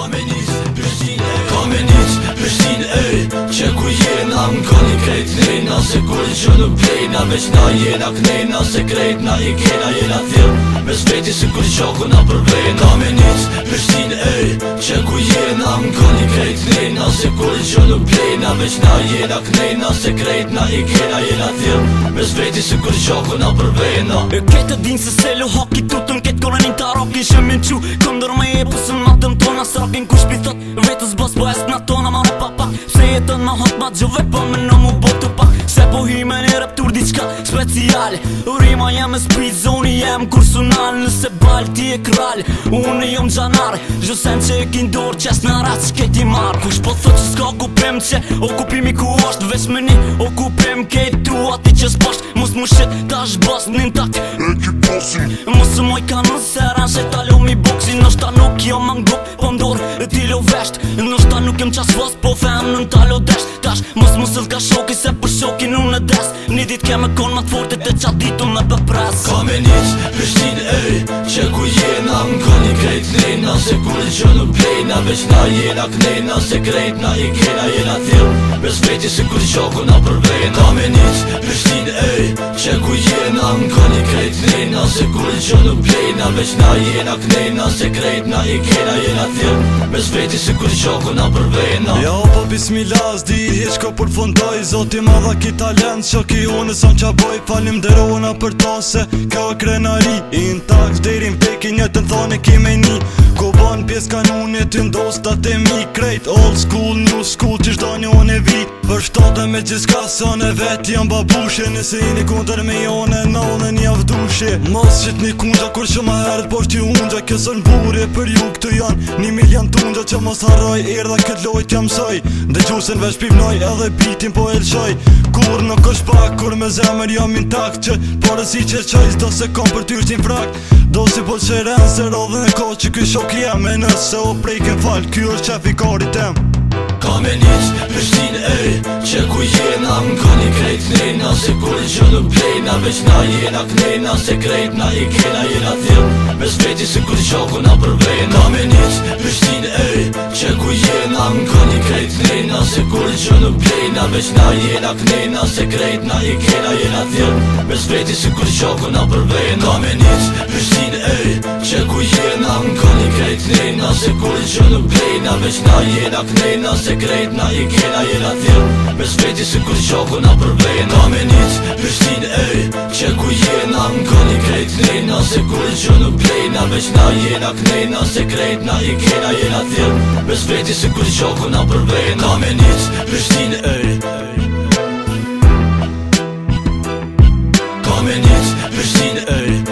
Prishtin që ku jena m'koni krejt nejna se kur që nuk plejna veç na jena knejna se krejt na I kena jena thirr mes veti se kur qoko na përvejna Prishtin që ku jena m'koni krejt nejna se kur që nuk plejna veç na jena knejna se krejt na I kena jena thirr mes veti se kur qoko na përvejna Këtë din se se lu haki tutën këtë korenin ta rakin shëmin qu këndër me e pusën matëm tona s'rakin kush pi thot vetës bës po est na tona ma papa se jetën ma hot ma gjove po me në mu botu pak se po hime një raptur diqka special Rima jem e speed zoni jem kursunal nëse bal ti e kral unë jom gjanar Gjusen që e kin dorë qes në rat që keti mar kush po thot që s'ka okupim që okupimi ku është veç me një okupim kejt tu ati që s'pasht mos mu shit ta shbas nin tak mos moj ka në seran që ta lo mi boksi nështa nuk jo mangup po ndorë ti lo vesht nështa nuk jem qas fos po fem në talo desht tash mos musëll ka shoki se për shokin unë në des një dit ke me kon ma të fortit e qa ditu me pëpres Ka me nic Prishtin që ku jena m'koni krejt nejna se kur që nuk plejna veç na jena knejna se krejt na I kena jena thirr mes veti se kur qoko na përvejna Ka me nic Prishtin që ku jena m'koni krejt nejna se kur që nuk plejna veç na jena knejna se krejt na I kena jena thirr mes veti se kur qoko na përvejna Ja po bismillah s'di hiq ko përfundoj Zoti ma dha ki talent që ki unë son qa boj Falim derona për ta se ka krenari Intakt deri m'peki një të thone ki me një Ko ban pjes kanunit të ndostat e mi Krejt old school, new school që shdo një unë e vi Për shtate me qiska son e vet jam babushe Nëse i një kunder me jone në një avdushe Mos qit një kundra kur që ma heret po shti undra Kësën bure për ju këtë janë 1 milion tundra që mos harroj Erdha këtë lojt jam soj Dhe gjusen veç pivnoj edhe bitin po elshoj Kur nuk është pak kur me zemër jam intakt Që parësi që qajs do se kom për ty shtin frak Do si po që rren se rodhe në ko që ky shok jem E nëse o prejken fal, ky është qef I karit tem Ka me nic Prishtin që ku jena m'koni krejt nejna se kur që nuk plejna veç na jena knejna se krejt na I kena jena thirr mes veti se kur qoko na përvejna Ka me nic Prishtin që ku jena m'koni krejt nejna se kur që nuk plejna veç na jena knejna se krejt na I kena jena thirr mes veti se kur qoko na përvejna Ka me nic Prishtin që ku jena m'koni krejt nejna se kur që nuk plejna veç na jena knejna se krejt na I kena jena thirr mes veti se kur qoko na përvejna Ka me nic Prishtin që ku jena m'koni krejt nejna se kur që nuk plejna veç na jena knejna se krejt na I kena jena thirr mes veti se kur qoko na përvejna Ka me nic Prishtin Ka me nic Prishtin